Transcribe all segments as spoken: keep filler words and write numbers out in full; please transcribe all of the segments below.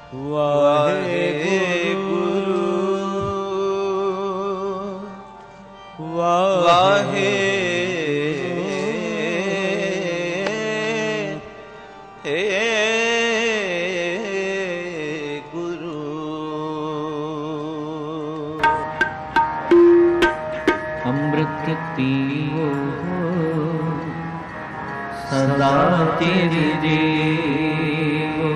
ਵਾਹਿਗੁਰੂ ਵਾਹਿਗੁਰੂ ਅੰਮ੍ਰਿਤ ਪੀਓ ਸਦਾ ਤੇਰੇ ਜੀਓ,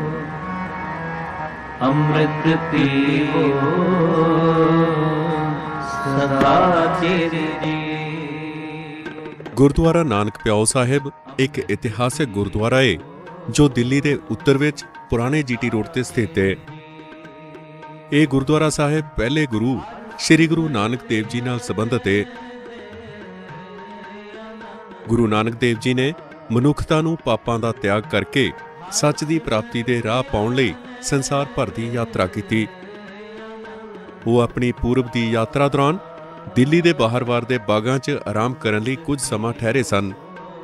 ਅੰਮ੍ਰਿਤ ਪੀਓ ਸਦਾ ਤੇਰੇ ਜੀਓ। ਗੁਰਦੁਆਰਾ ਨਾਨਕ ਪਿਆਓ ਸਾਹਿਬ ਇੱਕ ਇਤਿਹਾਸਕ ਗੁਰਦੁਆਰਾ ਹੈ ਜੋ ਦਿੱਲੀ ਦੇ ਉੱਤਰ ਵਿੱਚ ਪੁਰਾਣੇ ਜੀਟੀ ਰੋਡ ਤੇ ਸਥਿਤ ਹੈ। ਇਹ ਗੁਰਦੁਆਰਾ ਸਾਹਿਬ ਪਹਿਲੇ ਗੁਰੂ ਸ਼੍ਰੀ ਗੁਰੂ ਨਾਨਕ ਦੇਵ ਜੀ ਨਾਲ ਸੰਬੰਧਿਤ ਹੈ। ਗੁਰੂ ਨਾਨਕ ਦੇਵ ਜੀ ਨੇ ਮਨੁੱਖਤਾ ਨੂੰ ਪਾਪਾਂ ਦਾ ਤਿਆਗ ਕਰਕੇ ਸੱਚ ਦੀ ਪ੍ਰਾਪਤੀ ਦੇ ਰਾਹ ਪਾਉਣ ਲਈ ਸੰਸਾਰ ਭਰ ਦੀ ਯਾਤਰਾ ਕੀਤੀ। ਉਹ ਆਪਣੀ ਪੂਰਬ ਦੀ ਯਾਤਰਾ ਦੌਰਾਨ ਦਿੱਲੀ ਦੇ ਬਾਹਰਵਾਰ ਦੇ ਬਾਗਾਂ 'ਚ ਆਰਾਮ ਕਰਨ ਲਈ ਕੁਝ ਸਮਾਂ ਠਹਿਰੇ ਸਨ।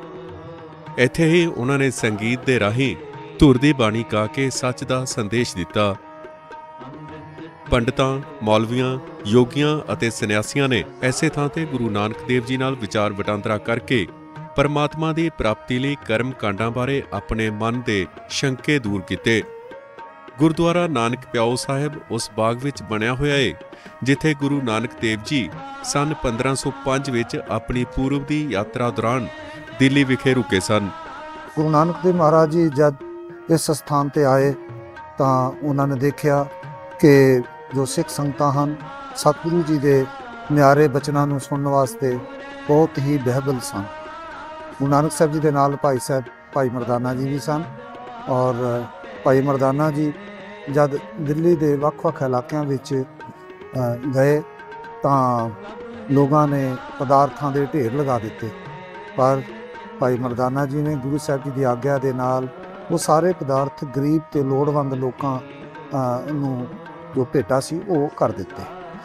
ਇੱਥੇ ਹੀ ਉਹਨਾਂ ਨੇ ਸੰਗੀਤ ਦੇ ਰਾਹੀਂ ਧੁਰ ਦੀ ਬਾਣੀ ਗਾ ਕੇ ਸੱਚ ਦਾ ਸੰਦੇਸ਼ ਦਿੱਤਾ। ਪੰਡਤਾਂ, ਮੌਲਵੀਆਂ, ਯੋਗੀਆਂ ਅਤੇ ਸੰਨਿਆਸੀਆਂ ਨੇ ਐਸੇ ਥਾਂ ਤੇ ਗੁਰੂ ਨਾਨਕ ਦੇਵ ਜੀ ਨਾਲ ਵਿਚਾਰ ਵਟਾਂਦਰਾ ਕਰਕੇ ਪਰਮਾਤਮਾ ਦੀ ਪ੍ਰਾਪਤੀ ਲਈ ਕਰਮ ਕਾਂਡਾਂ ਬਾਰੇ ਆਪਣੇ ਮਨ ਦੇ ਸ਼ੰਕੇ ਦੂਰ ਕੀਤੇ। ਗੁਰਦੁਆਰਾ ਨਾਨਕ ਪਿਆਓ ਸਾਹਿਬ ਉਸ ਬਾਗ ਵਿੱਚ ਬਣਿਆ ਹੋਇਆ ਹੈ ਜਿੱਥੇ ਗੁਰੂ ਨਾਨਕ ਦੇਵ ਜੀ ਸੰਨ ਪੰਦਰਾਂ ਸੌ ਪੰਜ ਵਿੱਚ ਆਪਣੀ ਪੂਰਬ ਦੀ ਯਾਤਰਾ ਦੌਰਾਨ ਦਿੱਲੀ ਵਿਖੇ ਰੁਕੇ ਸਨ। ਗੁਰੂ ਨਾਨਕ ਦੇਵ ਮਹਾਰਾਜ ਜੀ ਜਦ ਇਸ ਸਥਾਨ ਤੇ ਆਏ ਤਾਂ ਉਹਨਾਂ ਨੇ ਦੇਖਿਆ ਕਿ ਜੋ ਸਿੱਖ ਸੰਗਤਾਂ ਹਨ ਸਤਿਗੁਰੂ ਜੀ ਦੇ ਨਿਆਰੇ ਬਚਨਾਂ ਨੂੰ ਸੁਣਨ ਵਾਸਤੇ ਬਹੁਤ ਹੀ ਬਹਿਬਲ ਸਨ। ਗੁਰੂ ਨਾਨਕ ਸਾਹਿਬ ਜੀ ਦੇ ਨਾਲ ਭਾਈ ਸਾਹਿਬ ਭਾਈ ਮਰਦਾਨਾ ਜੀ ਵੀ ਸਨ ਔਰ ਭਾਈ ਮਰਦਾਨਾ ਜੀ ਜਦ ਦਿੱਲੀ ਦੇ ਵੱਖ-ਵੱਖ ਇਲਾਕਿਆਂ ਵਿੱਚ ਗਏ ਤਾਂ ਲੋਕਾਂ ਨੇ ਪਦਾਰਥਾਂ ਦੇ ਢੇਰ ਲਗਾ ਦਿੱਤੇ, ਪਰ ਭਾਈ ਮਰਦਾਨਾ ਜੀ ਨੇ ਗੁਰੂ ਸਾਹਿਬ ਜੀ ਦੀ ਆਗਿਆ ਦੇ ਨਾਲ ਉਹ ਸਾਰੇ ਪਦਾਰਥ ਗਰੀਬ ਤੇ ਲੋੜਵੰਦ ਲੋਕਾਂ ਨੂੰ ਜੋ ਭੇਟਾ ਸੀ ਉਹ ਕਰ ਦਿੱਤੇ।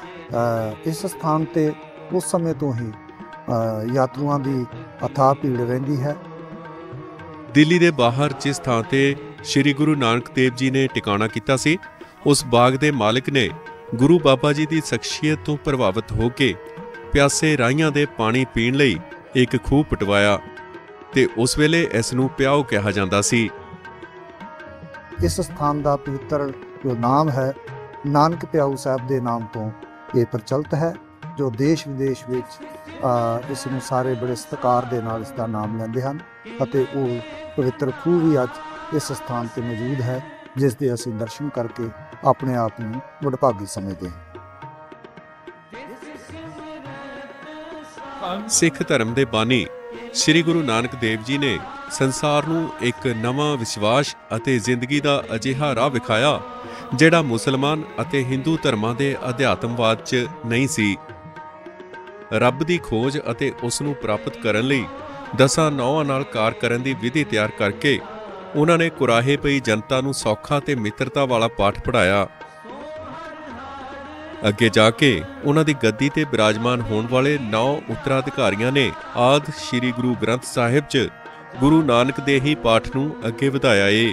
ਇਸ ਸਥਾਨ ਤੇ ਉਸ ਸਮੇਂ ਤੋਂ ਹੀ ਯਾਤਰੂਆਂ ਦੀ ਅਥਾਹ ਭੀੜ ਰਹਿੰਦੀ ਹੈ। ਦਿੱਲੀ ਦੇ ਬਾਹਰ ਜਿਸ ਥਾਂ ਤੇ ਸ਼੍ਰੀ ਗੁਰੂ ਨਾਨਕ ਦੇਵ ਜੀ ਨੇ ਟਿਕਾਣਾ ਕੀਤਾ ਸੀ, ਉਸ ਬਾਗ ਦੇ ਮਾਲਕ ਨੇ ਗੁਰੂ ਬਾਬਾ ਜੀ ਦੀ ਸ਼ਖਸੀਅਤ ਤੋਂ ਪ੍ਰਭਾਵਿਤ ਹੋ ਕੇ ਪਿਆਸੇ ਰਾਹੀਆਂ ਦੇ ਪਾਣੀ ਪੀਣ ਲਈ ਇੱਕ ਖੂਹ ਪਟਵਾਇਆ ਤੇ ਉਸ ਵੇਲੇ ਇਸ ਨੂੰ ਪਿਆਓ ਕਿਹਾ ਜਾਂਦਾ ਸੀ। ਇਸ ਸਥਾਨ ਦਾ ਪਵਿੱਤਰ ਜੋ ਨਾਮ ਹੈ ਨਾਨਕ ਪਿਆਓ ਸਾਹਿਬ ਦੇ ਨਾਮ ਤੋਂ ਇਹ ਪ੍ਰਚਲਿਤ ਹੈ, ਜੋ ਦੇਸ਼ ਵਿਦੇਸ਼ ਵਿੱਚ ਇਸ ਨੂੰ ਸਾਰੇ ਬੜੇ ਸਤਿਕਾਰ ਦੇ ਨਾਲ ਇਸ ਦਾ ਨਾਮ ਲੈਂਦੇ ਹਨ ਅਤੇ ਉਹ ਪਵਿੱਤਰ ਖੂਹ ਵੀ ਅੱਜ ਇਸ ਸਥਾਨ ਤੇ ਮੌਜੂਦ ਹੈ ਜਿਸ ਦੇ ਅਸੀਂ ਦਰਸ਼ਨ ਕਰਕੇ ਆਪਣੇ ਆਪ ਨੂੰ ਵਡਭਾਗੀ ਸਮਝਦੇ ਹਾਂ। ਸਿੱਖ ਧਰਮ ਦੇ ਬਾਨੀ ਸ਼੍ਰੀ ਗੁਰੂ ਨਾਨਕ ਦੇਵ ਜੀ ਨੇ ਸੰਸਾਰ ਨੂੰ ਇੱਕ ਨਵਾਂ ਵਿਸ਼ਵਾਸ ਅਤੇ ਜ਼ਿੰਦਗੀ ਦਾ ਅਜਿਹਾ ਰਾਹ ਵਿਖਾਇਆ ਜਿਹੜਾ ਮੁਸਲਮਾਨ ਅਤੇ ਹਿੰਦੂ ਧਰਮਾਂ ਦੇ ਅਧਿਆਤਮਵਾਦ 'ਚ ਨਹੀਂ ਸੀ। ਰੱਬ ਦੀ ਖੋਜ ਅਤੇ ਉਸ ਨੂੰ ਪ੍ਰਾਪਤ ਕਰਨ ਲਈ ਦਸਾਂ ਨੌਹਾਂ ਨਾਲ ਕਾਰ ਕਰਨ ਦੀ ਵਿਧੀ ਤਿਆਰ ਕਰਕੇ ਉਹਨਾਂ ਨੇ ਕੁਰਾਹੇ ਪਈ ਜਨਤਾ ਨੂੰ ਸੌਖਾ ਤੇ ਮਿੱਤਰਤਾ ਵਾਲਾ ਪਾਠ ਪੜ੍ਹਾਇਆ। ਅੱਗੇ ਜਾ ਕੇ ਉਹਨਾਂ ਦੀ ਗੱਦੀ ਤੇ ਬਿਰਾਜਮਾਨ ਹੋਣ ਵਾਲੇ ਨੌ ਉੱਤਰਾਧਿਕਾਰੀਆਂ ਨੇ ਆਦਿ ਸ਼੍ਰੀ ਗੁਰੂ ਗ੍ਰੰਥ ਸਾਹਿਬ 'ਚ ਗੁਰੂ ਨਾਨਕ ਦੇ ਹੀ ਪਾਠ ਨੂੰ ਅੱਗੇ ਵਧਾਇਆ ਏ।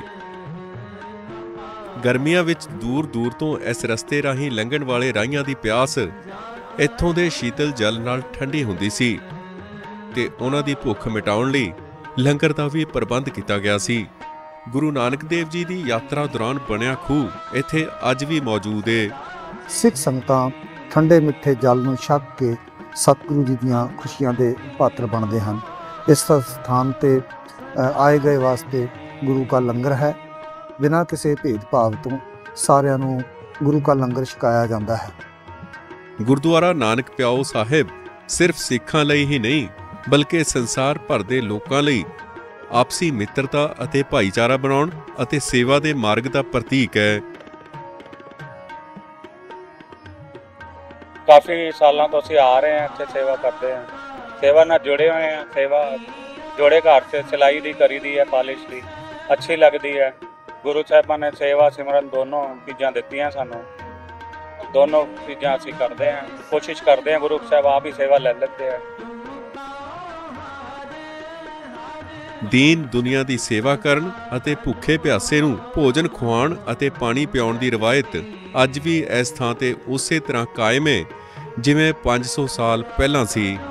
ਗਰਮੀਆਂ ਵਿੱਚ ਦੂਰ ਦੂਰ ਤੋਂ ਇਸ ਰਸਤੇ ਰਾਹੀਂ ਲੰਘਣ ਵਾਲੇ ਰਾਹੀਆਂ ਦੀ ਪਿਆਸ ਇੱਥੋਂ ਦੇ ਸ਼ੀਤਲ ਜਲ ਨਾਲ ਠੰਡੀ ਹੁੰਦੀ ਸੀ ਤੇ ਉਹਨਾਂ ਦੀ ਭੁੱਖ ਮਿਟਾਉਣ ਲਈ ਲੰਗਰ ਦਾ ਵੀ ਪ੍ਰਬੰਧ ਕੀਤਾ ਗਿਆ ਸੀ। ਗੁਰੂ ਨਾਨਕ ਦੇਵ ਜੀ ਦੀ ਯਾਤਰਾ ਦੌਰਾਨ ਬਣਿਆ ਖੂਹ ਇੱਥੇ ਅੱਜ ਵੀ ਮੌਜੂਦ ਏ। ਸਿੱਖ ਸੰਗਤਾਂ ਠੰਡੇ ਮਿੱਠੇ ਜਲ ਨੂੰ ਛਕ ਕੇ ਸਤਿਗੁਰੂ ਜੀ ਦੀਆਂ ਖੁਸ਼ੀਆਂ ਦੇ ਪਾਤਰ ਬਣਦੇ ਹਨ। ਇਸ ਸਥਾਨ ਤੇ ਆਏ ਗਏ ਵਾਸਤੇ ਗੁਰੂ ਕਾ ਲੰਗਰ ਹੈ। ਬਿਨਾਂ ਕਿਸੇ ਭੇਦਭਾਵ ਤੋਂ ਸਾਰਿਆਂ ਨੂੰ ਗੁਰੂ ਕਾ ਲੰਗਰ ਛਕਾਇਆ ਜਾਂਦਾ ਹੈ। ਗੁਰਦੁਆਰਾ ਨਾਨਕ ਪਿਆਓ ਸਾਹਿਬ ਸਿਰਫ ਸਿੱਖਾਂ ਲਈ ਹੀ ਨਹੀਂ ਬਲਕਿ ਸੰਸਾਰ ਭਰ ਦੇ ਲੋਕਾਂ ਲਈ ਆਪਸੀ ਮਿੱਤਰਤਾ ਅਤੇ ਭਾਈਚਾਰਾ ਬਣਾਉਣ ਅਤੇ ਸੇਵਾ ਦੇ ਮਾਰਗ ਦਾ ਪ੍ਰਤੀਕ ਹੈ। ਕਾਫੀ ਸਾਲਾਂ ਤੋਂ ਅਸੀਂ ਆ ਰਹੇ ਹਾਂ, ਇੱਥੇ ਸੇਵਾ ਕਰਦੇ ਹਾਂ, ਸੇਵਾ ਨਾਲ ਜੁੜੇ ਹੋਏ ਹਾਂ। ਸੇਵਾ ਜੋੜੇ ਘਰ 'ਚ ਸਿਲਾਈ ਦੀ ਕਰੀ ਦੀ ਹੈ, ਪਾਲਿਸ਼ ਦੀ ਅੱਛੀ ਲੱਗਦੀ ਹੈ। ਗੁਰੂ ਸਾਹਿਬਾਂ ਨੇ ਸੇਵਾ ਸਿਮਰਨ ਦੋਨੋਂ ਚੀਜ਼ਾਂ ਦਿੱਤੀਆਂ ਸਾਨੂੰ, ਦੋਨੋਂ ਚੀਜ਼ਾਂ ਅਸੀਂ ਕਰਦੇ ਹਾਂ, ਕੋਸ਼ਿਸ਼ ਕਰਦੇ ਹਾਂ। ਗੁਰੂ ਸਾਹਿਬ ਆਪ ਹੀ ਸੇਵਾ ਲੈ ਲੈਂਦੇ ਆ। ਦੀਨ ਦੁਨੀਆ ਦੀ ਸੇਵਾ ਕਰਨ ਅਤੇ ਭੁੱਖੇ ਪਿਆਸੇ ਨੂੰ ਭੋਜਨ ਖਵਾਉਣ ਅਤੇ ਪਾਣੀ ਪਿਆਉਣ ਦੀ ਰਵਾਇਤ ਅੱਜ ਵੀ ਇਸ ਥਾਂ ਤੇ ਉਸੇ ਤਰ੍ਹਾਂ ਕਾਇਮ ਹੈ ਜਿਵੇਂ ਪੰਜ ਸੌ ਸਾਲ ਪਹਿਲਾਂ ਸੀ।